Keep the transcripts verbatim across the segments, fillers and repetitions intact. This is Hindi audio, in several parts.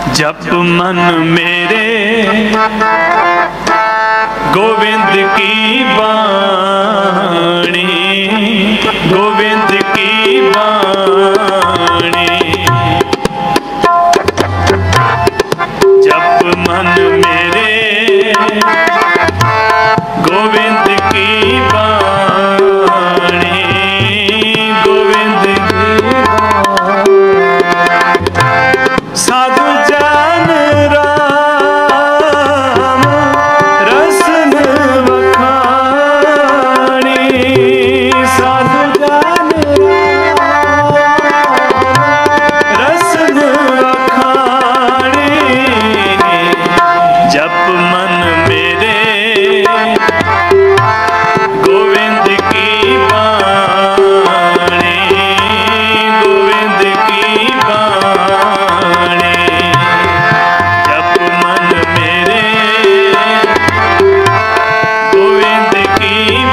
जप मन मेरे गोविंद की बाणी, गोविंद की बाणी। जप मन मेरे गोविंद की बाणी, गोविंद की बाणी। साधु जन राम रसन वखाणी, साधु जन राम रसन वखाणी। जप मन मेरे गोविंद की बाणी, गोविंद की बाणी। जप मन मेरे गोविंद की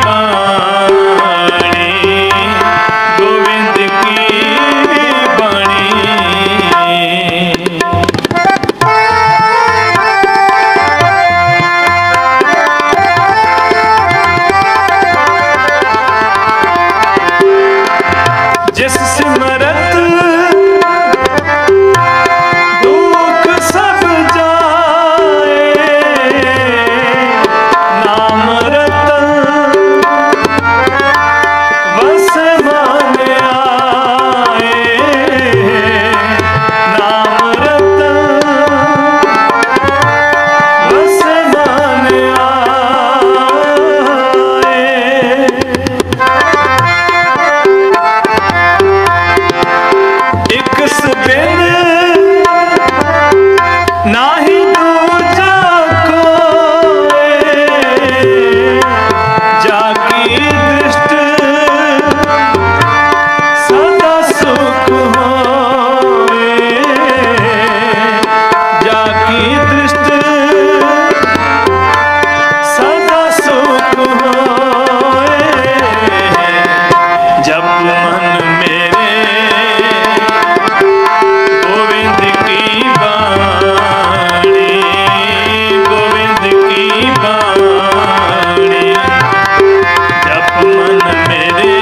बाणी, गोविंद की बाणी। जिस सिमरत दुख सब जाए, नाम रतन वस मान आए, नाम रतन वस मान आए। इकस बिन नाही दूजा कोय, जाकी दृष्ट सदा सुख होए, जाकी दृष्ट सदा सुख होए। जप मन मेरे गोविंद की बाणी, गोविंद की बाणी। जप मन मेरे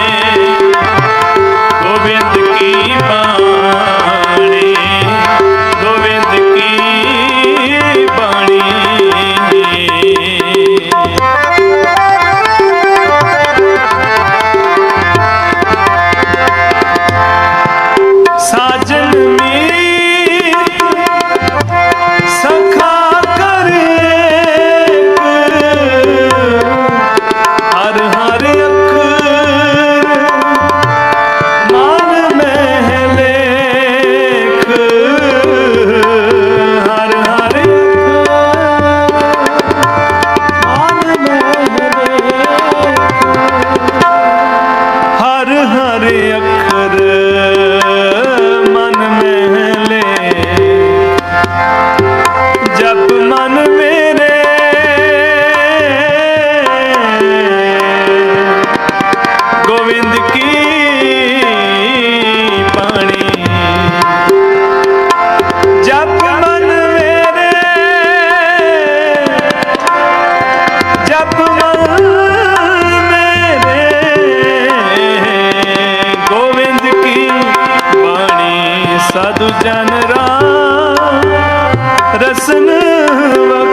गोविंद की बाणी, गोविंद की बाणी। साजन मीत सखा कर एक, हर हर अखर मान में लेख, हर हर अखर मान में लेख, हर हर अखर मन में ले। जप मन मेरे गोविंद की बाणी। जप मन मेरे, जप मन मेरे गोविंद की बाणी। साधु जन राम रसन